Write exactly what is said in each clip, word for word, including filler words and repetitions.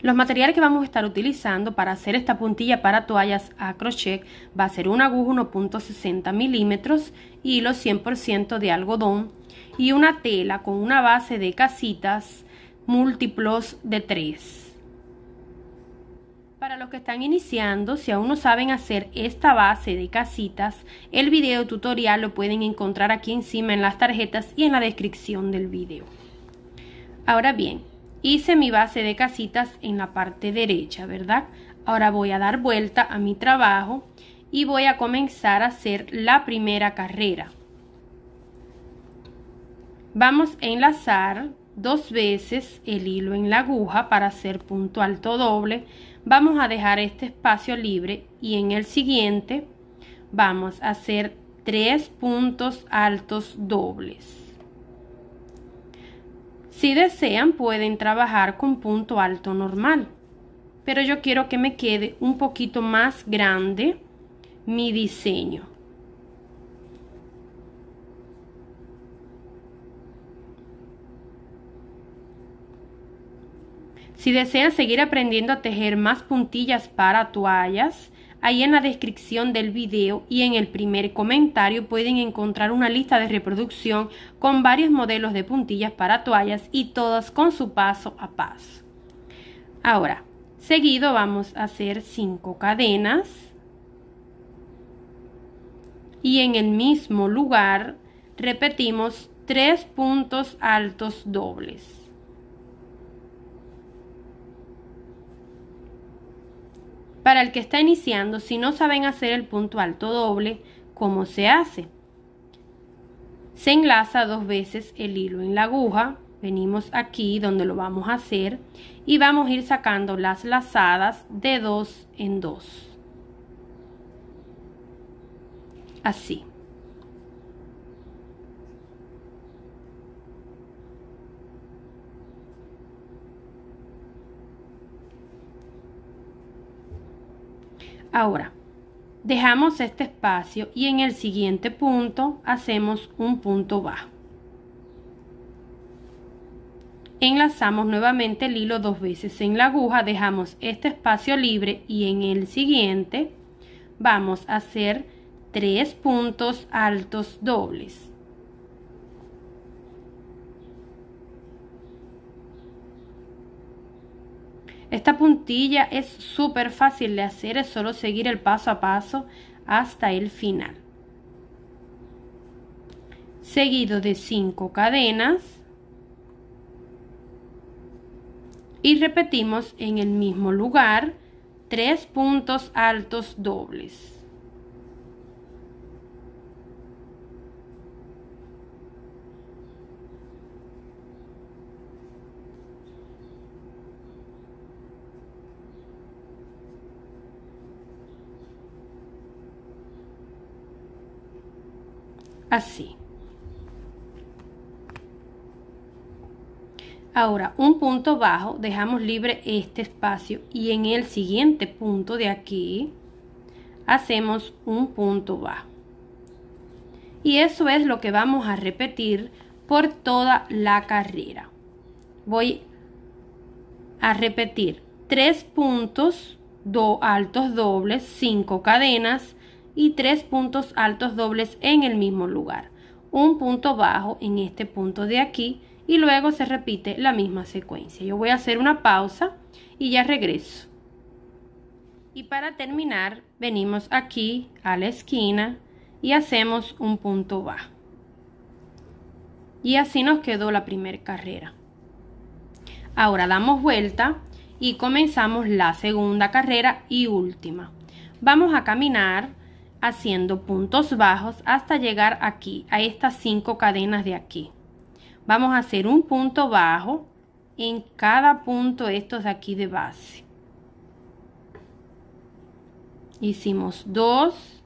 Los materiales que vamos a estar utilizando para hacer esta puntilla para toallas a crochet va a ser una aguja uno punto sesenta milímetros, hilo cien por ciento de algodón y una tela con una base de casitas múltiplos de tres. Para los que están iniciando, si aún no saben hacer esta base de casitas, el video tutorial lo pueden encontrar aquí encima en las tarjetas y en la descripción del video. Ahora bien, hice mi base de casitas en la parte derecha, ¿verdad? Ahora voy a dar vuelta a mi trabajo y voy a comenzar a hacer la primera carrera. Vamos a enlazar dos veces el hilo en la aguja para hacer punto alto doble. Vamos a dejar este espacio libre y en el siguiente vamos a hacer tres puntos altos dobles. Si desean pueden trabajar con punto alto normal, pero yo quiero que me quede un poquito más grande mi diseño. Si desean seguir aprendiendo a tejer más puntillas para toallas, ahí en la descripción del video y en el primer comentario pueden encontrar una lista de reproducción con varios modelos de puntillas para toallas y todas con su paso a paso. Ahora, seguido vamos a hacer cinco cadenas y en el mismo lugar repetimos tres puntos altos dobles. Para el que está iniciando, si no saben hacer el punto alto doble, ¿cómo se hace? Se enlaza dos veces el hilo en la aguja, venimos aquí donde lo vamos a hacer y vamos a ir sacando las lazadas de dos en dos. Así. Ahora, dejamos este espacio y en el siguiente punto hacemos un punto bajo. Enlazamos nuevamente el hilo dos veces en la aguja, dejamos este espacio libre y en el siguiente vamos a hacer tres puntos altos dobles. Esta puntilla es súper fácil de hacer, es solo seguir el paso a paso hasta el final. Seguido de cinco cadenas y repetimos en el mismo lugar tres puntos altos dobles. Así. Ahora un punto bajo, dejamos libre este espacio y en el siguiente punto de aquí hacemos un punto bajo. Y eso es lo que vamos a repetir por toda la carrera. Voy a repetir tres puntos do altos dobles, cinco cadenas y tres puntos altos dobles en el mismo lugar, un punto bajo en este punto de aquí y luego se repite la misma secuencia. Yo voy a hacer una pausa y ya regreso. Y para terminar venimos aquí a la esquina y hacemos un punto bajo y así nos quedó la primera carrera. Ahora damos vuelta y comenzamos la segunda carrera y última. Vamos a caminar haciendo puntos bajos hasta llegar aquí a estas cinco cadenas de aquí. Vamos a hacer un punto bajo en cada punto estos de aquí de base. Hicimos dos,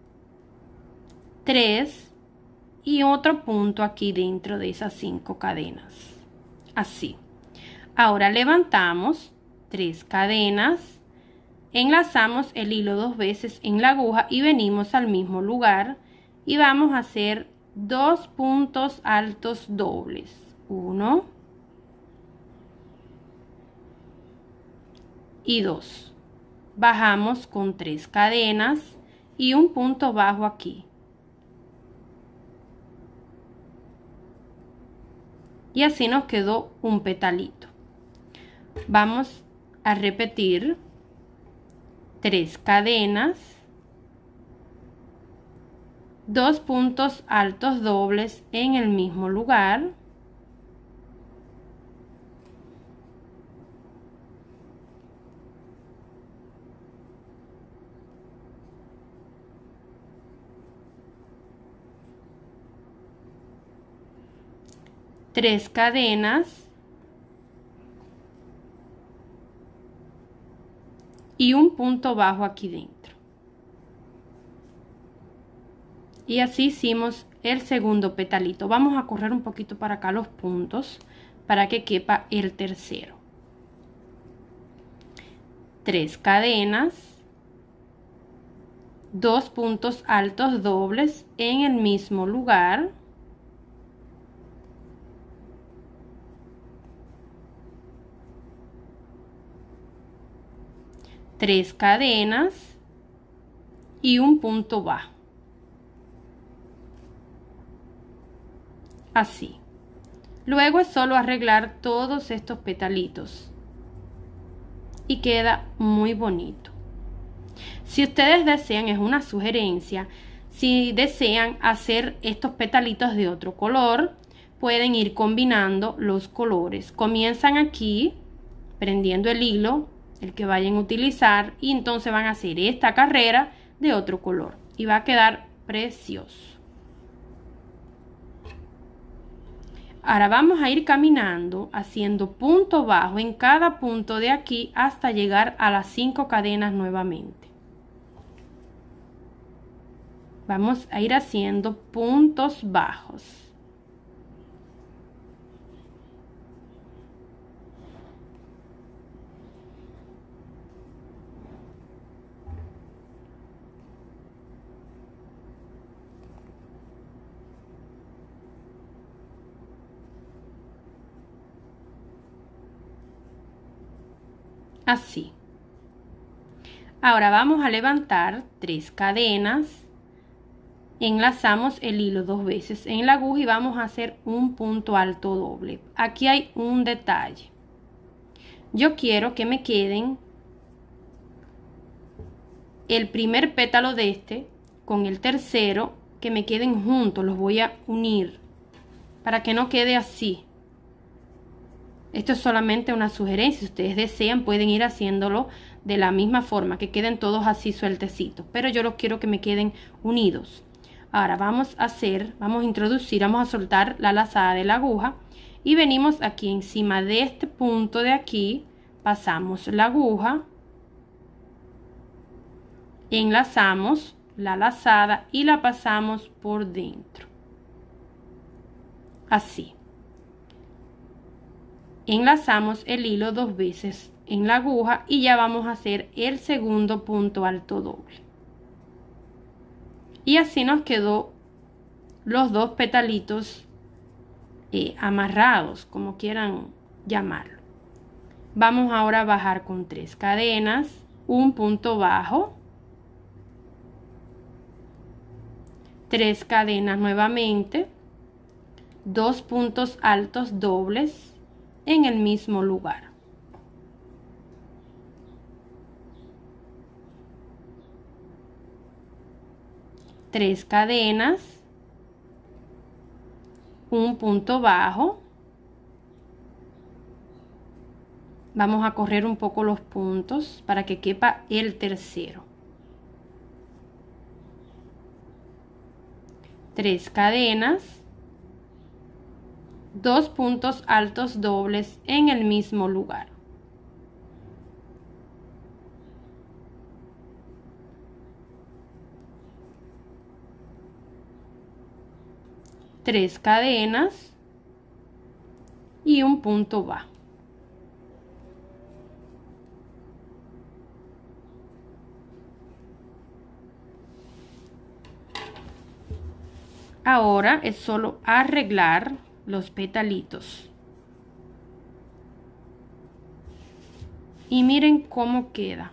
tres y otro punto aquí dentro de esas cinco cadenas. Así. Ahora levantamos tres cadenas. Enlazamos el hilo dos veces en la aguja y venimos al mismo lugar y vamos a hacer dos puntos altos dobles. Uno y dos. Bajamos con tres cadenas y un punto bajo aquí. Y así nos quedó un petalito. Vamos a repetir tres cadenas, dos puntos altos dobles en el mismo lugar, tres cadenas y un punto bajo aquí dentro. Y así hicimos el segundo petalito. Vamos a correr un poquito para acá los puntos para que quepa el tercero. Tres cadenas, dos puntos altos dobles en el mismo lugar, tres cadenas y un punto bajo. Así. Luego es solo arreglar todos estos petalitos y queda muy bonito. Si ustedes desean, es una sugerencia, si desean hacer estos petalitos de otro color, pueden ir combinando los colores. Comienzan aquí prendiendo el hilo, el que vayan a utilizar, y entonces van a hacer esta carrera de otro color y va a quedar precioso. Ahora vamos a ir caminando haciendo punto bajo en cada punto de aquí hasta llegar a las cinco cadenas nuevamente. Vamos a ir haciendo puntos bajos. Así. Ahora vamos a levantar tres cadenas, enlazamos el hilo dos veces en la aguja y vamos a hacer un punto alto doble. Aquí hay un detalle. Yo quiero que me queden el primer pétalo de este con el tercero, que me queden juntos, los voy a unir para que no quede así. Esto es solamente una sugerencia. Si ustedes desean, pueden ir haciéndolo de la misma forma, que queden todos así sueltecitos. Pero yo los quiero que me queden unidos. Ahora vamos a hacer, vamos a introducir, vamos a soltar la lazada de la aguja. Y venimos aquí encima de este punto de aquí. Pasamos la aguja. Enlazamos la lazada y la pasamos por dentro. Así. Enlazamos el hilo dos veces en la aguja y ya vamos a hacer el segundo punto alto doble. Y así nos quedó los dos petalitos eh, amarrados, como quieran llamarlo. Vamos ahora a bajar con tres cadenas, un punto bajo, tres cadenas nuevamente, dos puntos altos dobles en el mismo lugar. Tres cadenas, un punto bajo. Vamos a correr un poco los puntos para que quepa el tercero. Tres cadenas, dos puntos altos dobles en el mismo lugar. Tres cadenas y un punto bajo. Ahora es solo arreglar los petalitos. Y miren cómo queda.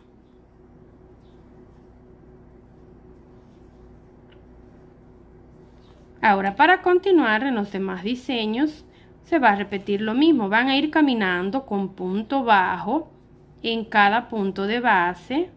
Ahora, para continuar en los demás diseños, se va a repetir lo mismo. Van a ir caminando con punto bajo en cada punto de base.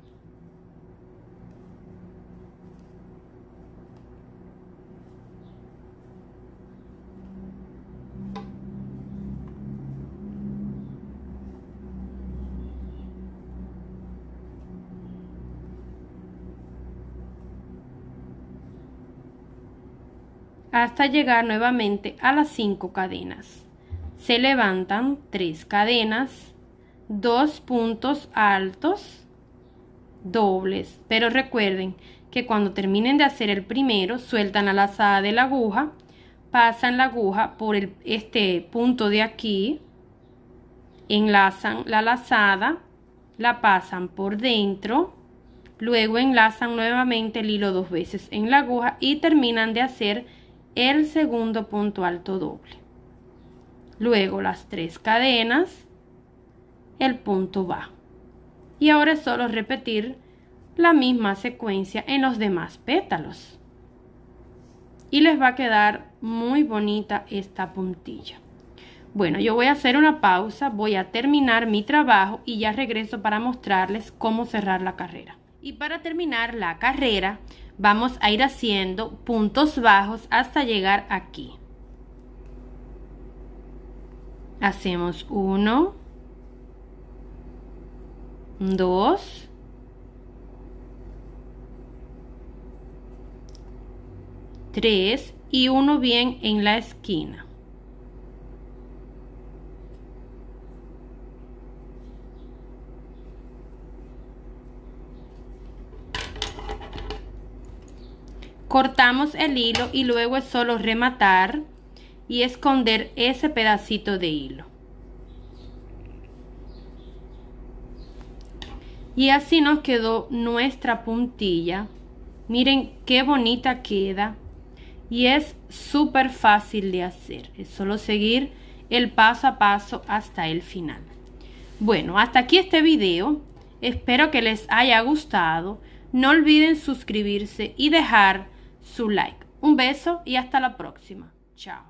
Hasta llegar nuevamente a las cinco cadenas. Se levantan tres cadenas, dos puntos altos, dobles, pero recuerden que cuando terminen de hacer el primero, sueltan la lazada de la aguja, pasan la aguja por el, este punto de aquí, enlazan la lazada, la pasan por dentro, luego enlazan nuevamente el hilo dos veces en la aguja y terminan de hacer el segundo punto alto doble. Luego las tres cadenas, el punto bajo. Y ahora es solo repetir la misma secuencia en los demás pétalos. Y les va a quedar muy bonita esta puntilla. Bueno, yo voy a hacer una pausa, voy a terminar mi trabajo y ya regreso para mostrarles cómo cerrar la carrera. Y para terminar la carrera, vamos a ir haciendo puntos bajos hasta llegar aquí. Hacemos uno, dos, tres y uno bien en la esquina. Cortamos el hilo y luego es solo rematar y esconder ese pedacito de hilo. Y así nos quedó nuestra puntilla. Miren qué bonita queda y es súper fácil de hacer. Es solo seguir el paso a paso hasta el final. Bueno, hasta aquí este video. Espero que les haya gustado. No olviden suscribirse y dejar su like. Un beso y hasta la próxima. Chao.